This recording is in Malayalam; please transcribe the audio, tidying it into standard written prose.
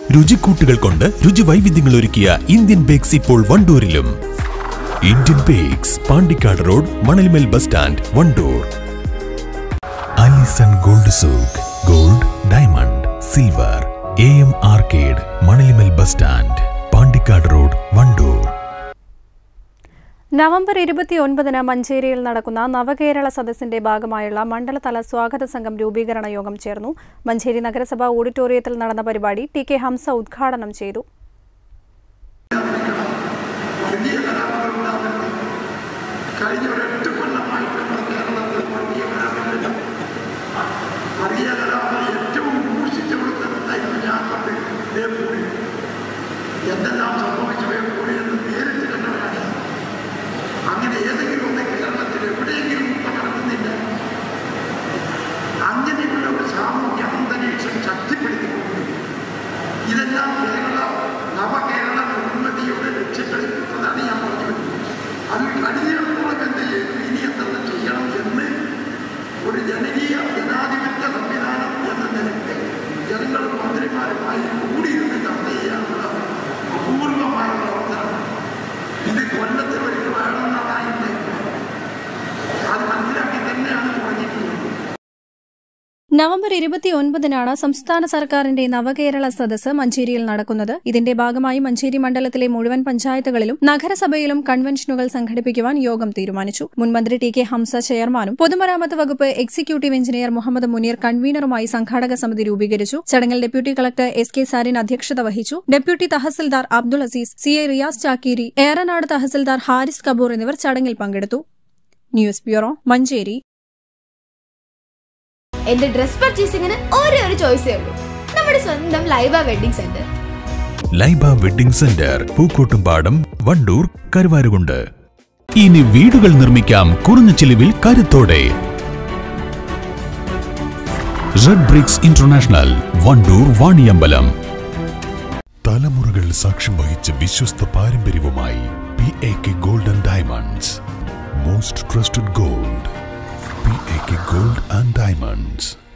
രുചിക്കൂട്ടുകൾ കൊണ്ട് രുചി വൈവിധ്യങ്ങൾ ഒരുക്കിയ ഇന്ത്യൻ ബേക്സ് ഇപ്പോൾ വണ്ടൂരിലും. Indian Bakes, Pandikkad road, Manalimal bus stand, Wandoor. Alison Gold Souk, gold, diamond, silver. AM Arcade, Manalimal bus stand, Pandikkad road, Wandoor. November 29 മഞ്ചേരിയിൽ നടക്കുന്ന നവകേരള സദസ്സിന്റെ ഭാഗമായുള്ള മണ്ഡലതല സ്വാഗത സംഘം രൂപീകരണ യോഗം ചേർന്നു. മഞ്ചേരി നഗരസഭ ഓഡിറ്റോറിയത്തിൽ നടന്ന പരിപാടി TK ഹംസ ഉദ്ഘാടനം ചെയ്തു. അങ്ങനെ ഏതെങ്കിലും ഒന്ന് കേരളത്തിൽ എവിടെയെങ്കിലും നടക്കുന്നില്ല. അങ്ങനെയുള്ള ഒരു സാമൂഹ്യ അന്തരീക്ഷം ശക്തിപ്പെടുത്തിക്കൊണ്ട് ഇതെല്ലാം നവകേരള നിർമ്മിതിയുടെ ലക്ഷ്യങ്ങളിൽപ്പെട്ടതാണ് ഞാൻ പറഞ്ഞത്. അത് കഴിഞ്ഞിടത്തോളം എന്ത് ചെയ്യും, ഇനി എന്തെന്ന് ചെയ്യണം എന്ന് ഒരു ജനകീയ ജനാധിപത്യ സംവിധാനം എന്ന നിലയ്ക്ക് ജനങ്ങളും മന്ത്രിമാരുമായി കൂടിയിരുന്ന് ചർച്ച ചെയ്യാനുള്ള അപൂർവമായ പ്രവർത്തനമാണ് ഇത്. കൊല്ലത്തിൽ ഒരിക്കൽ വേണമെന്നതായിട്ട് അത് മനസ്സിലാക്കി തന്നെയാണ് തുടങ്ങിയിട്ടുള്ളത്. നവംബർ 29 സംസ്ഥാന സർക്കാരിന്റെ നവകേരള സദസ്സ് മഞ്ചേരിയിൽ നടക്കുന്നത്. ഇതിന്റെ ഭാഗമായി മഞ്ചേരി മണ്ഡലത്തിലെ മുഴുവൻ പഞ്ചായത്തുകളിലും നഗരസഭയിലും കൺവെൻഷനുകൾ സംഘടിപ്പിക്കുവാൻ യോഗം തീരുമാനിച്ചു. മുൻമന്ത്രി TK ഹംസ ചെയർമാനും പൊതുമരാമത്ത് വകുപ്പ് എക്സിക്യൂട്ടീവ് എഞ്ചിനീയർ മുഹമ്മദ് മുനീർ കൺവീനറുമായി സംഘാടക സമിതി രൂപീകരിച്ചു. ചടങ്ങിൽ ഡെപ്യൂട്ടി കളക്ടർ SK സാരിൻ അധ്യക്ഷത വഹിച്ചു. ഡെപ്യൂട്ടി തഹസിൽദാർ അബ്ദുൾ അസീസ്, CA റിയാസ് ചാക്കീരി, ഏറനാട് തഹസിൽദാർ ഹാരിസ് കപൂർ എന്നിവർ ചടങ്ങിൽ പങ്കെടുത്തു. News bureau, Manjeri. എന്റെ ഡ്രസ് പർച്ചേസിംഗിന് ഒരേ ഒരു ചോയ്സേ ഉള്ളൂ, നമ്മുടെ സ്വന്തം Laiba wedding centre. Laiba wedding centre, Pookkottumpadam, Wandoor, Karuvarakundu. ഇനി വീടുകൾ നിർമ്മിക്കാം കുറഞ്ഞ ചിലവിൽ കരുത്തോടെ. Red bricks international, Wandoor, Vaniyambalam. തലമുറകൾ സാക്ഷ്യം വഹിച്ച വിശ്വസ്ത പാരമ്പര്യവുമായി PAK gold and diamonds. Most trusted gold, PAK Gold and Diamonds.